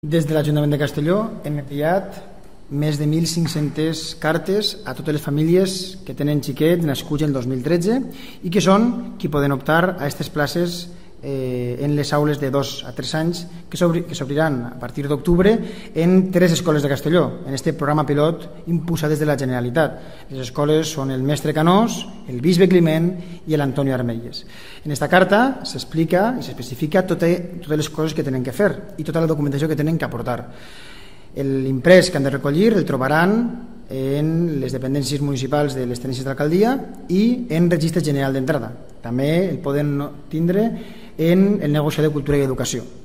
Des de l'Ajuntament de Castelló hem enviat més de 1.500 cartes a totes les famílies que tenen xiquets nascuts en 2013 i que són qui poden optar a aquestes places en les aules de 2 a 3 anys que s'obriran a partir d'octubre en 3 escoles de Castelló, en aquest programa pilot impulsat des de la Generalitat. Les escoles són el Mestre Canós, el Bisbe Climent i l'Antonio Armelles. En aquesta carta s'explica i s'especifica totes les coses que tenen que fer i tota la documentació que tenen que aportar. L'imprès que han de recollir el trobaran en les dependències municipals de les tenències d'alcaldia i en registre general d'entrada. També el poden tindre en el negociador de Cultura i Educació.